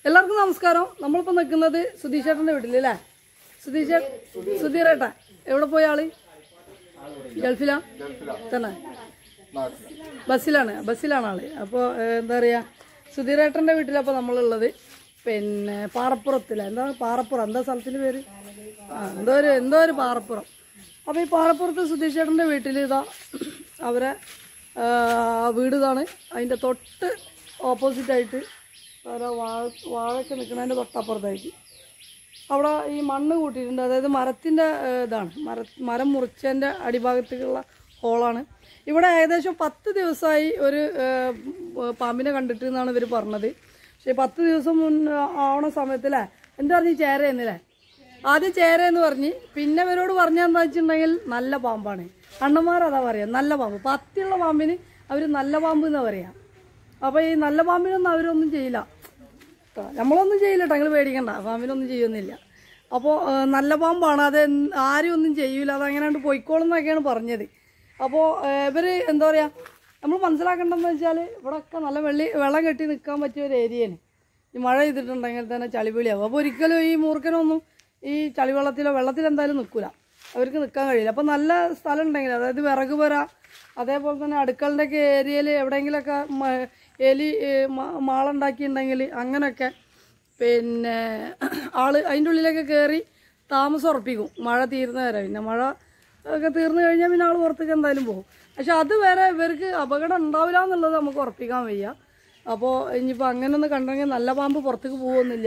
എല്ലാവർക്കും നമസ്കാരം. നമ്മളിപ്പോൾ നിൽക്കുന്നത് സുധീഷേട്ടൻ്റെ വീട്ടിലല്ലേ? സുധീറേട്ട എവിടെ പോയ ആള്? ഗൾഫിലാ തന്നെ? ബസ്സിലാണ് ആള്. അപ്പോൾ എന്താ പറയുക, സുധീറേട്ടൻ്റെ വീട്ടിലപ്പോൾ നമ്മളുള്ളത് പിന്നെ പാറപ്പുറത്തില്ല. പാറപ്പുറം എന്താ സ്ഥലത്തിൻ്റെ പേര്? എന്തോ ഒരു പാറപ്പുറം. അപ്പോൾ ഈ പാറപ്പുറത്ത് സുധീഷേട്ടൻ്റെ വീട്ടിൽ ഇതാ അവരെ വീട് ഇതാണ്. അതിൻ്റെ തൊട്ട് ഓപ്പോസിറ്റായിട്ട് ഓരോ വാഴയൊക്കെ നിൽക്കുന്നതിൻ്റെ തൊട്ടപ്പുറത്തായിട്ട് അവിടെ ഈ മണ്ണ് കൂട്ടിയിട്ടുണ്ട്. അതായത് മരത്തിൻ്റെ ഇതാണ്, മരം മുറിച്ചതിൻ്റെ അടിഭാഗത്തേക്കുള്ള ഹോളാണ്. ഇവിടെ ഏകദേശം 10 ദിവസമായി ഒരു പാമ്പിനെ കണ്ടിട്ട് എന്നാണ് ഇവർ പറഞ്ഞത്. പക്ഷേ 10 ദിവസം ആവണ സമയത്തല്ലേ എന്താ പറഞ്ഞ് ചേരയെന്നല്ലേ? ആദ്യം ചേരയെന്ന് പറഞ്ഞ്, പിന്നെ ഇവരോട് പറഞ്ഞാൽ വെച്ചിട്ടുണ്ടെങ്കിൽ നല്ല പാമ്പാണ്. അണ്ണന്മാരതാ പറയാം, നല്ല പാമ്പ്. പത്തിയുള്ള പാമ്പിന് അവർ നല്ല പാമ്പ് എന്നാണ് പറയാം. അപ്പോൾ ഈ നല്ല പാമ്പിനൊന്നും അവരൊന്നും ചെയ്യില്ല, നമ്മളൊന്നും ചെയ്യില്ല കേട്ടോ, നിങ്ങൾ പേടിക്കണ്ട, പാമ്പിനൊന്നും ചെയ്യുന്നില്ല. അപ്പോൾ നല്ല പാമ്പാണ്, അത് ആരും ഒന്നും ചെയ്യൂല, അതങ്ങനെ പൊയ്ക്കോളും എന്നൊക്കെയാണ് പറഞ്ഞത്. അപ്പോൾ ഇവർ എന്താ പറയുക, നമ്മൾ മനസ്സിലാക്കേണ്ടതെന്ന് വെച്ചാൽ ഇവിടെയൊക്കെ നല്ല വെള്ളം കെട്ടി നിൽക്കാൻ പറ്റിയ ഒരു ഏരിയയാണ്. ഈ മഴ ചെയ്തിട്ടുണ്ടെങ്കിൽ തന്നെ ചളിപിളിയാവും. അപ്പോൾ ഒരിക്കലും ഈ മൂർഖനൊന്നും ഈ വെള്ളത്തിൽ എന്തായാലും നിൽക്കില്ല, അവർക്ക് നിൽക്കാൻ കഴിയില്ല. അപ്പോൾ നല്ല സ്ഥലം ഉണ്ടെങ്കിൽ, അതായത് വിറക് പുര, അതേപോലെ തന്നെ അടുക്കളുടെയൊക്കെ ഏരിയയിൽ എവിടെയെങ്കിലുമൊക്കെ എലി മാളുണ്ടാക്കിയിട്ടുണ്ടെങ്കിൽ അങ്ങനെയൊക്കെ പിന്നെ അതിൻ്റെ ഉള്ളിലൊക്കെ കയറി താമസം ഉറപ്പിക്കും മഴ തീർന്ന വരെ. പിന്നെ മഴ ഒക്കെ തീർന്നു കഴിഞ്ഞാൽ പിന്നെ ആൾ പുറത്തേക്ക് എന്തായാലും പോകും. പക്ഷെ അത് വരെ ഇവർക്ക് അപകടം ഉണ്ടാവില്ല എന്നുള്ളത് നമുക്ക് ഉറപ്പിക്കാൻ വയ്യ. അപ്പോൾ ഇനിയിപ്പോൾ അങ്ങനെ ഒന്ന് കണ്ടെങ്കിൽ നല്ല പാമ്പ് പുറത്തേക്ക് പോകുന്നില്ല.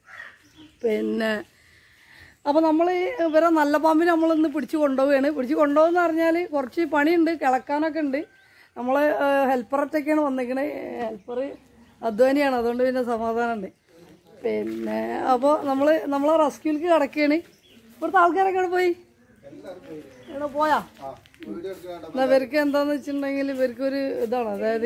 പിന്നെ അപ്പോൾ നമ്മൾ ഇവരെ നല്ല പാമ്പിനെ നമ്മളിന്ന് പിടിച്ച് കൊണ്ടുപോവുകയാണ്. പിടിച്ച് കൊണ്ടുപോകുന്ന പറഞ്ഞാൽ കുറച്ച് പണിയുണ്ട്, കിളക്കാനൊക്കെ ഉണ്ട്. നമ്മൾ ഹെൽപ്പറൊറ്റൊക്കെയാണ് വന്നിരിക്കണത്. ഹെൽപ്പർ അധ്വാനിയാണ്, അതുകൊണ്ട് പിന്നെ സമാധാനമുണ്ട്. പിന്നെ അപ്പോൾ നമ്മളെ റെസ്ക്യൂലേക്ക് കിടക്കുകയാണ്. ഇവിടുത്തെ ആൾക്കാരൊക്കെ ഇവിടെ പോയി ഇവിടെ പോയാ ഇവർക്ക് എന്താണെന്ന് വെച്ചിട്ടുണ്ടെങ്കിൽ ഇവർക്കൊരു ഇതാണ്, അതായത്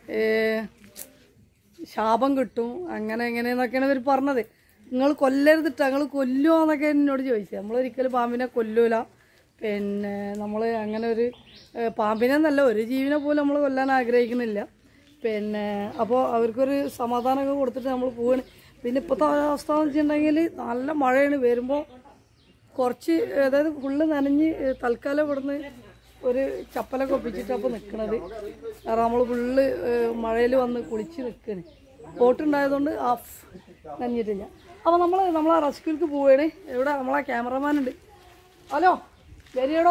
ശാപം കിട്ടും അങ്ങനെ എങ്ങനെയെന്നൊക്കെയാണ് ഇവർ പറഞ്ഞത്. നിങ്ങൾ കൊല്ലരുതിട്ട്, നിങ്ങൾ കൊല്ലുമോ എന്നൊക്കെ എന്നോട് ചോദിച്ചത്. നമ്മളൊരിക്കലും പാമ്പിനെ കൊല്ലൂല. പിന്നെ നമ്മൾ അങ്ങനെ ഒരു പാമ്പിനെ എന്നല്ല, ഒരു ജീവനെ പോലും നമ്മൾ കൊല്ലാൻ ആഗ്രഹിക്കുന്നില്ല. പിന്നെ അപ്പോൾ അവർക്കൊരു സമാധാനമൊക്കെ കൊടുത്തിട്ട് നമ്മൾ പോവുകയാണ്. പിന്നെ ഇപ്പോഴത്തെ അവസ്ഥ എന്ന് വെച്ചിട്ടുണ്ടെങ്കിൽ നല്ല മഴയാണ്. വരുമ്പോൾ കുറച്ച്, അതായത് ഫുള്ള് നനഞ്ഞ് തൽക്കാലം ഇവിടുന്ന് ഒരു ചപ്പലൊക്കെ ഒപ്പിച്ചിട്ട് അപ്പോൾ നിൽക്കണത്. കാരണം നമ്മൾ ഫുള്ള് മഴയിൽ വന്ന് കുളിച്ച് നിൽക്കുകയാണ്. ബോട്ടുണ്ടായതുകൊണ്ട് നനഞ്ഞിട്ടില്ല. അപ്പോൾ നമ്മളെ റെസ്ക്യൂക്ക് പോവുകയാണ്. ഇവിടെ നമ്മളെ ക്യാമറമാൻ ഉണ്ട്. ഹലോ, വരികടോ,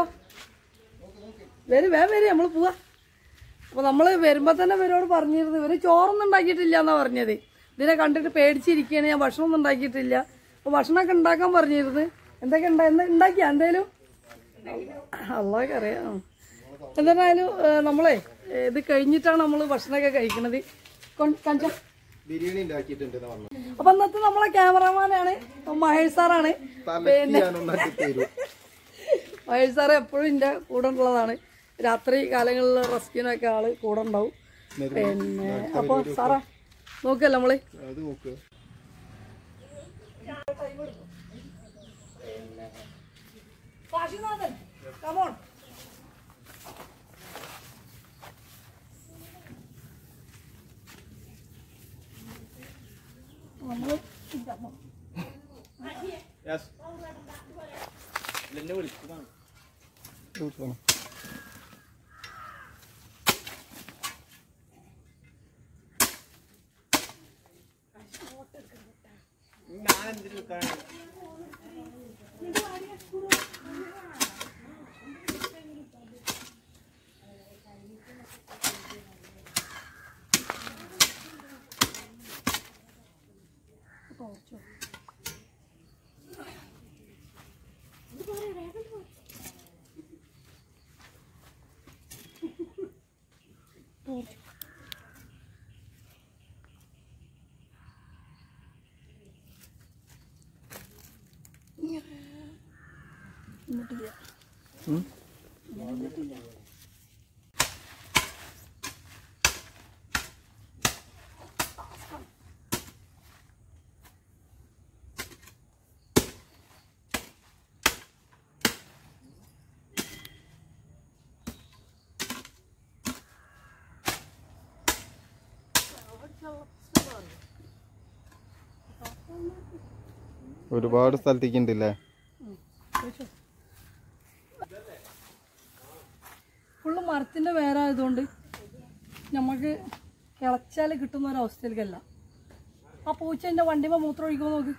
വേഗം വരി, നമ്മൾ പോവാ. അപ്പോൾ നമ്മൾ വരുമ്പോൾ തന്നെ ഇവരോട് പറഞ്ഞിരുന്നു, ഇവർ ചോറൊന്നും ഉണ്ടാക്കിയിട്ടില്ല എന്നാണ് പറഞ്ഞത്. ഇതിനെ കണ്ടിട്ട് പേടിച്ചിരിക്കുകയാണ്. ഞാൻ ഭക്ഷണമൊന്നും ഉണ്ടാക്കിയിട്ടില്ല. അപ്പോൾ ഭക്ഷണമൊക്കെ ഉണ്ടാക്കാൻ പറഞ്ഞിരുന്നു. എന്തൊക്കെ ഉണ്ടാക്കിയാ എന്തേലും? അള്ളാഹ് അറിയാം. എന്തായാലും നമ്മളെ ഇത് കഴിഞ്ഞിട്ടാണ് നമ്മൾ ഭക്ഷണമൊക്കെ കഴിക്കണത്. ബിരിയാണി ഉണ്ടാക്കിയിട്ടുണ്ട്. അപ്പൊ ഇന്നത്തെ നമ്മളെ ക്യാമറമാനാണ് മഹേഷ് സാറാണ്. പിന്നെ മഹേഷ് സാറ് എപ്പോഴും എൻ്റെ കൂടെ ഉള്ളതാണ്. രാത്രി കാലങ്ങളിൽ റെസ്ക്യൂനൊക്കെ ആള് കൂടെ ഉണ്ടാവും. പിന്നെ അപ്പൊ സാറാ നോക്കല്ലേ നമ്മള് കമോൺ. ഒരുപാട് സ്ഥലത്തേക്ക് ഉണ്ടല്ലേ? ഫുള്ള് മരത്തിന്റെ വേരായതുകൊണ്ട് നമുക്ക് കിളച്ചാൽ കിട്ടുന്ന ഒരു അവസ്ഥയിലേക്കല്ല. ആ പൂച്ച എന്റെ വണ്ടിമ മൂത്രം ഒഴിക്കുമോ നോക്ക്.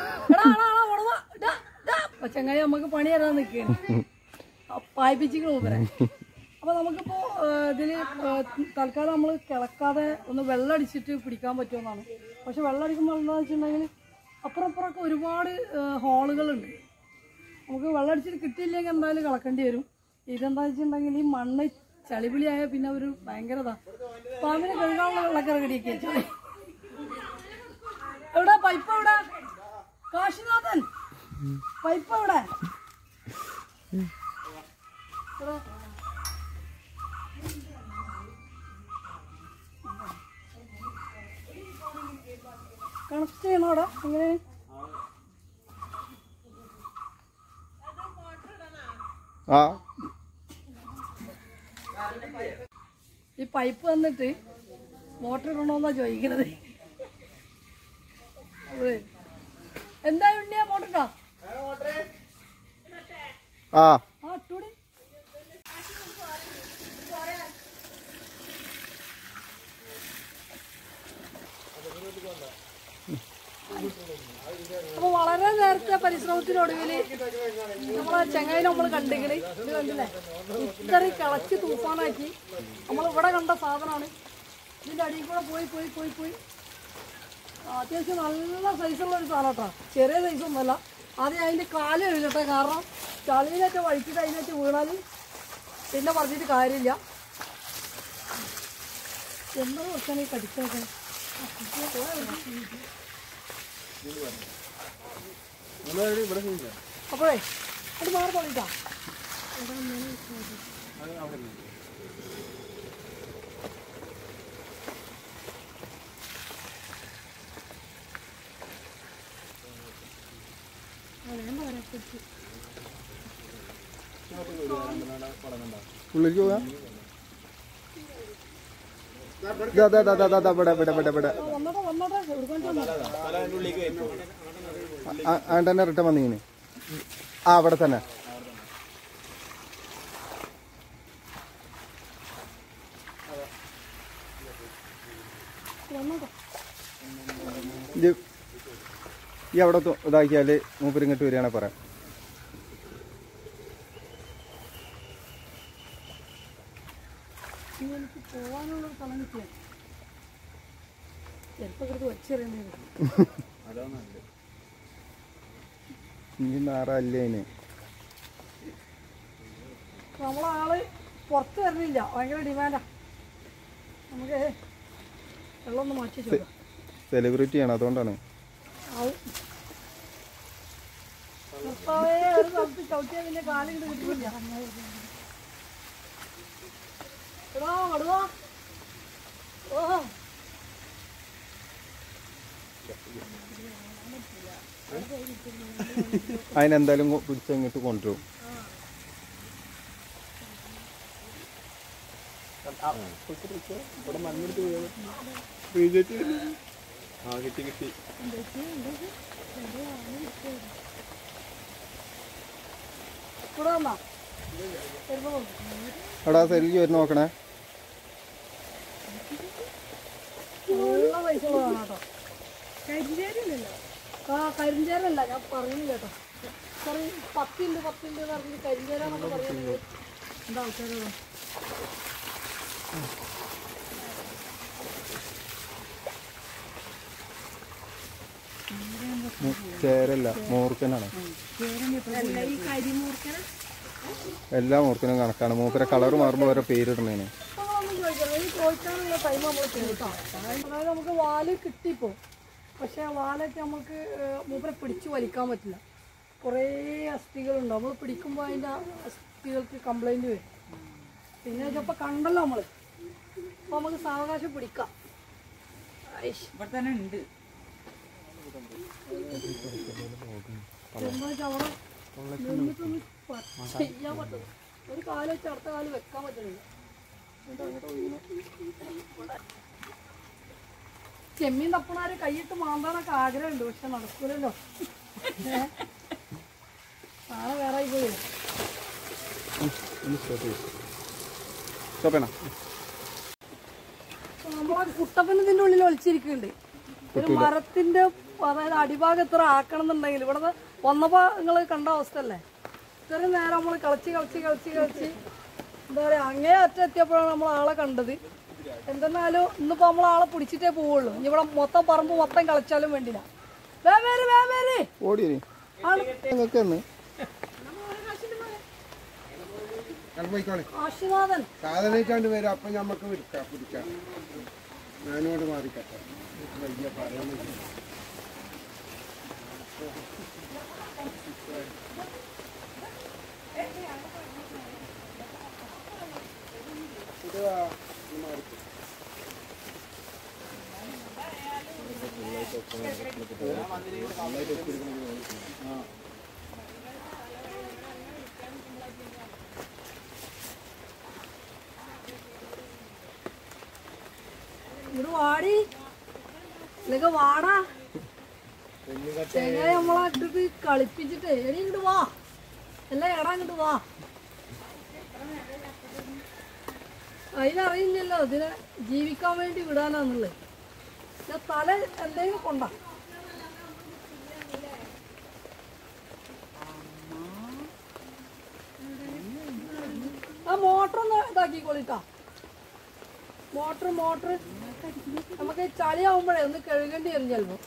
ചങ്ങായി നമുക്ക് പണി തരാൻ നിൽക്കുകയാണ്, പായിപ്പിച്ചിട്ട് മൂപ്പരെ. അപ്പൊ നമുക്കിപ്പോ ഇതില് തൽക്കാലം നമ്മൾ കിളക്കാതെ ഒന്ന് വെള്ളം അടിച്ചിട്ട് പിടിക്കാൻ പറ്റുമെന്നാണ്. പക്ഷെ വെള്ളം അടിക്കുമ്പോൾ എന്താണെന്ന് വെച്ചിട്ടുണ്ടെങ്കിൽ അപ്പുറപ്പുറമൊക്കെ ഒരുപാട് ഹോളുകളുണ്ട്. നമുക്ക് വെള്ളം അടിച്ചിട്ട് കിട്ടിയില്ലെങ്കിൽ എന്തായാലും കളക്കേണ്ടി വരും. ഇതെന്താ വെച്ചിട്ടുണ്ടെങ്കിൽ ഈ മണ്ണ് ചളിപിളിയായ പിന്നെ ഒരു ഭയങ്കര പാമ്പിനെ കഴുകാനുള്ള വെള്ളക്കറ കടിയൊക്കെ വെച്ചു. എവിടെ പൈപ്പ്? എവിടെ കാശിനാഥൻ? പൈപ്പ് എവിടെ? കണക്ട് ചെയ്യണോ അവിടെ? എങ്ങനെ? ആ ഈ പൈപ്പ് വന്നിട്ട് മോട്ടർ ഇടണോന്നാ ചോദിക്കുന്നത്. എന്താ ഉണ്ണിയാ മോട്ടർ ഇട്ടോ? ആ ഇട്ടൂടി. അപ്പൊ വളരെ നേരത്തെ പരിശ്രമത്തിനൊടുവിൽ നമ്മളെ ചങ്ങായി നമ്മൾ കണ്ടിക്കണ്. ഇത് കണ്ടില്ലേ, ഇത്രയും കിളച്ച് തൂഫാനാക്കി നമ്മളിവിടെ കണ്ട സാധനമാണ്. ഇതിന്റെ അടിയിൽ കൂടെ പോയി അത്യാവശ്യം നല്ല സൈസുള്ള ഒരു സാധനം കേട്ടോ, ചെറിയ സൈസൊന്നുമല്ല. ആദ്യം അതിന്റെ കാല് എഴുതട്ടെ, കാരണം ചളിയിലൊക്കെ വഴിച്ചിട്ട് അതിനകത്ത് വീണാൽ പിന്നെ പറഞ്ഞിട്ട് കാര്യമില്ല. എന്താ വെച്ചാൽ ഈ കടിച്ചൊക്കെ അപ്പോഴേ അത് മാറി പോയിട്ടാ. ഉള്ളിലേക്ക് പോകാം. തന്നെ റിട്ടേൺ വന്നിങ്ങനെ. ആ അവിടെ തന്നെ. ഈ അവിടെ ഇതാക്കിയാല് മൂപ്പര് ഇങ്ങോട്ട് വരികയാണെ പറയാം. എനിക്ക് പോവാനുള്ള സ്ഥലം കിട്ടിയ ചിലപ്പോ വെച്ചറിയേണ്ടി വരും. ഇനി നാറല്ലേ അതിന്. നമ്മളാള് പുറത്ത് വരണില്ല, ഭയങ്കര ഡിമാൻഡാ. നമുക്ക് വെള്ളം ഒന്ന് മാറ്റി ചോദിക്കാം. സെലിബ്രിറ്റിയാണ്, അതുകൊണ്ടാണ്. ഒരു സ്ഥലത്ത് ചവിട്ടിയാൽ പിന്നെ കാലം കൊണ്ട് കിട്ടില്ല. അതിനെന്തായാലും പിടിച്ചങ്ങോട്ട് കൊണ്ടുവരും. എടാ സെൽക്ക് വരുന്ന നോക്കണേ. കരിഞ്ചേരല്ല ഞാൻ പറയുന്നു കേട്ടോ. സോറി, 10 പറഞ്ഞിട്ട് കരിഞ്ചേരാന്നൊക്കെ പറയുന്നത് എന്താ ആൾക്കാരോ? ചേരല്ല, മൂർക്കനാണ്. എല്ലാ മൂർക്കനും കണക്കാണ്. മൂപ്പരെ കളർ മാറുമ്പോൾ ഓരോ പേരിടുന്നതിന്. ചോദിക്കാനുള്ള ടൈം നമ്മൾ ചോദിക്കാം. അതായത് നമുക്ക് വാല് കിട്ടിപ്പോ, പക്ഷെ ആ വാലൊക്കെ നമുക്ക് മൂപ്പരെ പിടിച്ച് വലിക്കാൻ പറ്റില്ല. കുറേ അസ്ഥികളുണ്ട്, നമ്മൾ പിടിക്കുമ്പോൾ അതിൻ്റെ അസ്ഥികൾക്ക് കംപ്ലൈൻറ്റ് വരും. പിന്നെ ചിലപ്പോൾ കണ്ടല്ലോ നമ്മൾ, അപ്പോൾ നമുക്ക് സാവകാശം പിടിക്കാം. ഇവിടെ തന്നെ ഉണ്ട്. എന്താ വെച്ചാൽ അവിടെ നിന്നിട്ടൊന്ന് ചെയ്യാൻ പറ്റും. ഒരു കാല് വെച്ച് അടുത്ത കാല് വെക്കാൻ പറ്റുന്നില്ല. ചെമ്മീൻ തപ്പണാര് കൈയിട്ട് മാന്താനൊക്കെ ആഗ്രഹമുണ്ട്, പക്ഷെ നടക്കൂലല്ലോ. നാളെ വേറെ ആയി പോയി. നമ്മളെ കുട്ടപ്പൻ ഇതിന്റെ ഉള്ളിൽ ഒളിച്ചിരിക്കുന്നുണ്ട്. ഒരു മരത്തിന്റെ അതായത് അടിഭാഗം എത്ര ആക്കണം എന്നുണ്ടെങ്കിൽ ഇവിടെ വന്നപ്പോ നിങ്ങൾ കണ്ട അവസ്ഥ അല്ലേ. ഇത്രയും നേരം നമ്മള് കളിച്ച് എന്താ പറയാ അങ്ങേ അറ്റം എത്തിയപ്പോഴാണ് നമ്മൾ ആളെ കണ്ടത്. എന്തെന്നാലും ഇന്നിപ്പോ നമ്മൾ ആളെ പിടിച്ചിട്ടേ പോവുള്ളൂ. ഇനി ഇവിടെ മൊത്തം പറമ്പ് മൊത്തം കളിച്ചാലും വേണ്ടില്ല. ആശീർവാദൻ സാധനമായിട്ടാണ്ട് വരും. അപ്പൊ ഞമ്മക്ക് പിടിക്കാം. ഞാനോട് മാറിക്കട്ടെ. വലിയ പറയുന്നില്ല. ഇവിടെ വാടി ഇതൊക്കെ വാടാ. ചെങ്ങായി നമ്മളെ ഇട്ടിട്ട് കളിപ്പിച്ചിട്ട് എടി ഇങ്ങോട്ട് വാ. എല്ലാം എടാ ഇങ്ങോട്ട് വാ. അതിനറിയില്ലല്ലോ ഇതിനെ ജീവിക്കാൻ വേണ്ടി വിടാനാന്നുള്ളത്. തല എന്തെങ്കിലും കൊണ്ടാ. ആ മോട്ടർ ഒന്ന് ഇതാക്കിക്കോളിട്ടാ. മോട്ടർ നമുക്ക് ചളിയാവുമ്പോഴേ ഒന്ന് കഴുകേണ്ടി വരും ചിലപ്പോ.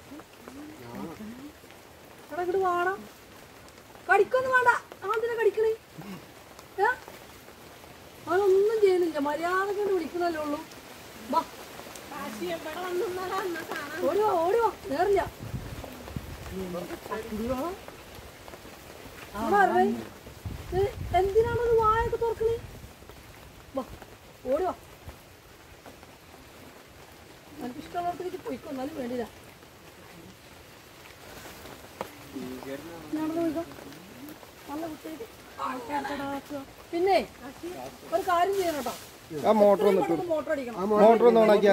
എടാ ഇങ്ങോട്ട് വാടാ. കടിക്കൊന്നും വേണ്ട. അതിനെ കടിക്കണേ. അവനൊന്നും ചെയ്യുന്നില്ല. മര്യാദ കൊണ്ട് വിളിക്കുന്നല്ലേ ഉള്ളൂ. വാ ഓടി വാ. നേറില്ല. എന്തിനാണത് വായൊക്കെ തുറക്കണേ? വാ ഓടി വാ. എനിക്ക് ഇഷ്ടമുള്ളടത്തേക്ക് പോയിക്കോ. എന്നാലും വേണ്ടില്ല. നല്ല കുട്ടിക്ക് പിന്നെ ഒരു കാര്യം ചെയ്യണം കേട്ടോ. മോട്ടർ മോട്ടർ അടിക്കണം. മോട്ടർ ഒന്ന് ഓണാക്കിയാ.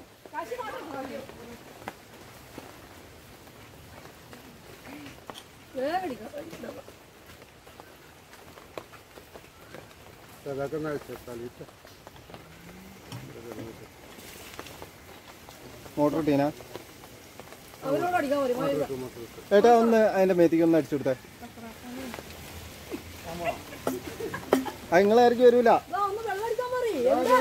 മോട്ടർ ഇട്ടീനാ അവരോട് അടിക്കാൻ പറയും. ഏട്ടാ ഒന്ന് അതിന്റെ മേത്തേക്ക് ഒന്ന് അടിച്ചു കൊടുത്തേ. അത് നിങ്ങളായിരിക്കും വരൂല. ഒന്ന് വെള്ളം അടിക്കാൻ പറയും.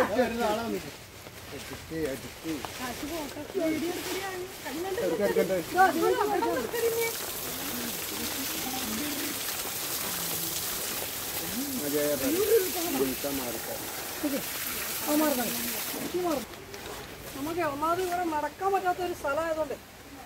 നമുക്ക് ഒന്നാമത് ഇവിടെ നടക്കാൻ പറ്റാത്ത ഒരു സ്ഥലമായതുകൊണ്ട്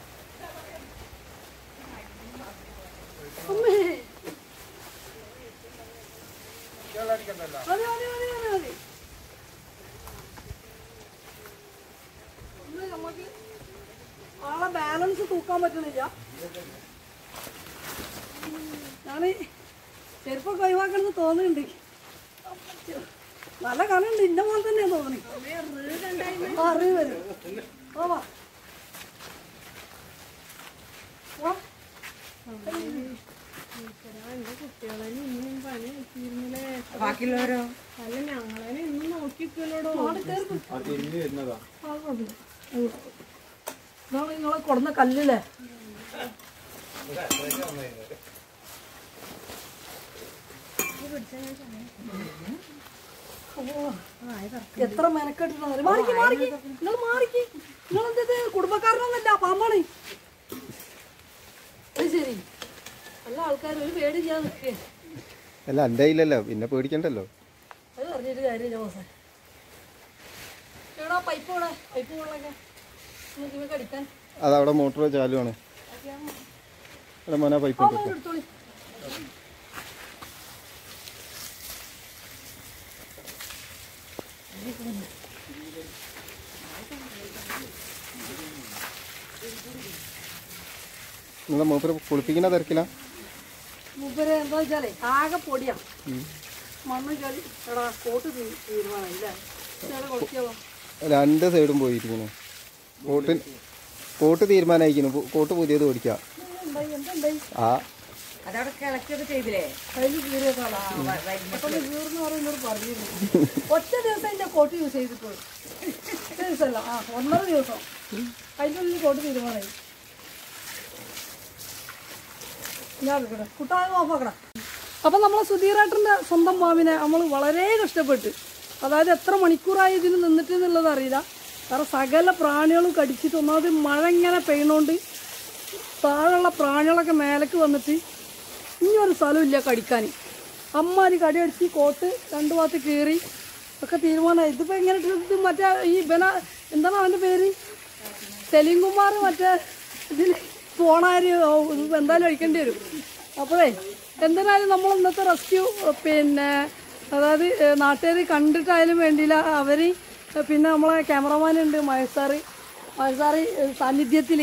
നമുക്ക് ആളെ ബാലൻസ് തൂക്കാൻ പറ്റണില്ല. ഞാന് ചെരുപ്പൊക്കെ ഒഴിവാക്കണമെന്ന് തോന്നുന്നുണ്ട്. നല്ല കനുണ്ട്. ഇന്ന പോലെ തന്നെ തോന്നി. അറിവ് വരും. വാ ബാക്കിയുള്ളവരോ അല്ല ഞങ്ങളെ ഇന്നും നോക്കിക്കലോടോ. ഇതാണ് നിങ്ങളെ കൊടുന്ന കല്ലില്ലേ. എത്ര മെനക്കെട്ടിട്ടാണ്. മാറിക്ക് നിങ്ങൾ മാറിക്ക്. നിങ്ങളെന്തത് കുടുംബക്കാരനൊന്നല്ല, പാമ്പാണ്. അത് ശരി. നല്ല ആൾക്കാർ ഒരു പേടി ചെയ്യാൻ നിൽക്കേ. അല്ല എൻ്റെ കയ്യിലല്ലോ, പിന്നെ പേടിക്കണ്ടല്ലോ. അത് പറഞ്ഞിട്ട് കാര്യമില്ല ബോസേ. എവിടാ പൈപ്പ് ഇവിടെ? പൈപ്പ് വെള്ളമൊക്കെ നിങ്ങൾക്ക് അടിക്കാൻ അതവിടെ മോട്ടർ ചാലുവാണ്. അവിടെ മോനെ പൈപ്പ് എടുത്തോളി. നിങ്ങളെ മൂപ്പര് കുളിപ്പിക്കുന്ന തിരക്കില്ല. മൂപ്പര് എന്താ വെച്ചാലേ ആകെ പൊടിയാ. മണ്ണ് ചളി. എടാ കോട്ട് തീരുമാനമില്ലേ? കൊളത്തിയാവോ? രണ്ട് സൈഡും പോയിരിക്കുന്നു. കോട്ട് തീരുമാനമായിരിക്കുന്നു. കോട്ട് പുതിയത് ഓടിക്കാം. എന്തുണ്ടായി ആ അതവിടെ കിളക്കൊക്കെ ചെയ്തില്ലേ? അതിന് കീറിയതാളാ പെട്ടെന്ന് കീറുന്ന പറയുന്നോട് പറഞ്ഞിരുന്നു. ഒറ്റ ദിവസം അതിന്റെ കോട്ട് യൂസ് ചെയ്തിട്ടുള്ളൂ. ഒറ്റ ദിവസമല്ല, 1.5 ദിവസം അതിൻ്റെ ഉള്ളിൽ കോട്ട് തീരുമാനമായി. ഞാൻ കുട്ടായ ഓഫാക്കട. അപ്പം നമ്മളെ സുധീറേട്ടൻ്റെ സ്വന്തം പാമ്പിനെ നമ്മൾ വളരെ കഷ്ടപ്പെട്ട്, അതായത് എത്ര മണിക്കൂറായി ഇതിന് നിന്നിട്ട് എന്നുള്ളത് അറിയില്ല. കാരണം സകല പ്രാണികളും കടിച്ചിട്ട്, ഒന്നാമത് മഴ ഇങ്ങനെ പെയ്യണോണ്ട് താഴെയുള്ള പ്രാണികളൊക്കെ മേലേക്ക് വന്നിട്ട് ഇനി ഒരു സ്ഥലമില്ല കടിക്കാൻ. അമ്മാരി കടി അടിച്ച് കോട്ട് 2 ഭാഗത്ത് കീറി ഒക്കെ തീരുമാനമായി. ഇതിപ്പോൾ എങ്ങനെ ഇത് മറ്റേ ഈ എന്താണ് അവൻ്റെ പേര്, സെലിം കുമാർ മറ്റേ ഇതിൽ പോണാര് എന്തായാലും അടിക്കേണ്ടി വരും. അപ്പോഴേ എന്തായാലും നമ്മൾ ഇന്നത്തെ റെസ്ക്യൂ പിന്നെ അതായത് നാട്ടുകാർ കണ്ടിട്ടായാലും വേണ്ടിയില്ല. അവർ പിന്നെ നമ്മളെ ക്യാമറമാനുണ്ട് മഹേഷ് സാറ് സാന്നിധ്യത്തിൽ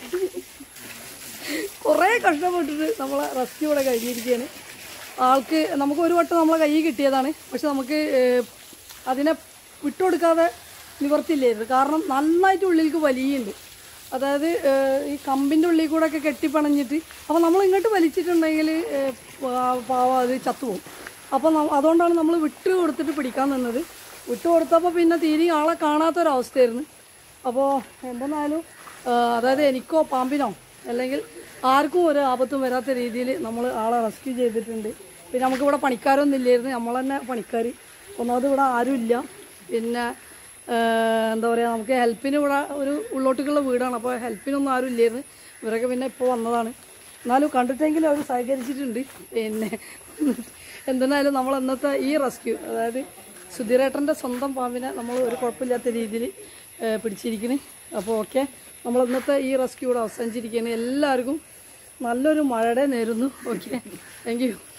കുറേ കഷ്ടപ്പെട്ടിട്ട് നമ്മളെ റെസ്ക്യൂ ഇവിടെ കഴിഞ്ഞിരിക്കുകയാണ്. ആൾക്ക് നമുക്ക് ഒരു വട്ടം നമ്മളെ കയ്യിൽ കിട്ടിയതാണ്, പക്ഷെ നമുക്ക് അതിനെ വിട്ടുകൊടുക്കാതെ നിവർത്തില്ലായിരുന്നു. കാരണം നന്നായിട്ട് ഉള്ളിലേക്ക് വലിയുണ്ട്, അതായത് ഈ കമ്പിൻ്റെ ഉള്ളിൽ കൂടെ ഒക്കെ കെട്ടിപ്പണഞ്ഞിട്ട്. അപ്പോൾ നമ്മൾ ഇങ്ങോട്ട് വലിച്ചിട്ടുണ്ടെങ്കിൽ പാവം അത് ചത്തുപോകും. അപ്പോൾ അതുകൊണ്ടാണ് നമ്മൾ വിട്ട് കൊടുത്തിട്ട് പിടിക്കാൻ നിന്നത്. വിട്ട് കൊടുത്തപ്പോൾ പിന്നെ തീരെ ആളെ കാണാത്തൊരവസ്ഥയായിരുന്നു. അപ്പോൾ എന്തെന്നാലും അതായത് എനിക്കോ പാമ്പിനോ അല്ലെങ്കിൽ ആർക്കും ഒരു ആപത്തും വരാത്ത രീതിയിൽ നമ്മൾ ആളെ റെസ്ക്യൂ ചെയ്തിട്ടുണ്ട്. പിന്നെ നമുക്കിവിടെ പണിക്കാരൊന്നും ഇല്ലായിരുന്നു, നമ്മൾ തന്നെ പണിക്കാർ. ഒന്നാമത് ഇവിടെ ആരുമില്ല. പിന്നെ എന്താ പറയുക, നമുക്ക് ഹെൽപ്പിന് ഇവിടെ ഒരു ഉള്ളോട്ടേക്കുള്ള വീടാണ്, അപ്പോൾ ഹെൽപ്പിനൊന്നും ആരും ഇല്ലായിരുന്നു. ഇവരൊക്കെ പിന്നെ ഇപ്പോൾ വന്നതാണ്. എന്നാലും കണ്ടിട്ടെങ്കിലും അവർ സഹകരിച്ചിട്ടുണ്ട്. പിന്നെ എന്തെന്നാലും നമ്മൾ ഇന്നത്തെ ഈ റെസ്ക്യൂ, അതായത് സുധീറേട്ടൻ്റെ സ്വന്തം പാമ്പിനെ നമ്മൾ ഒരു കുഴപ്പമില്ലാത്ത രീതിയിൽ പിടിച്ചിരിക്കുന്നു. അപ്പോൾ ഓക്കെ, നമ്മൾ ഇന്നത്തെ ഈ റെസ്ക്യൂ ഇവിടെ അവസാനിച്ചിരിക്കുകയാണ്. എല്ലാവർക്കും നല്ലൊരു മഴയുടെ നേരുന്നു. Okay, thank U.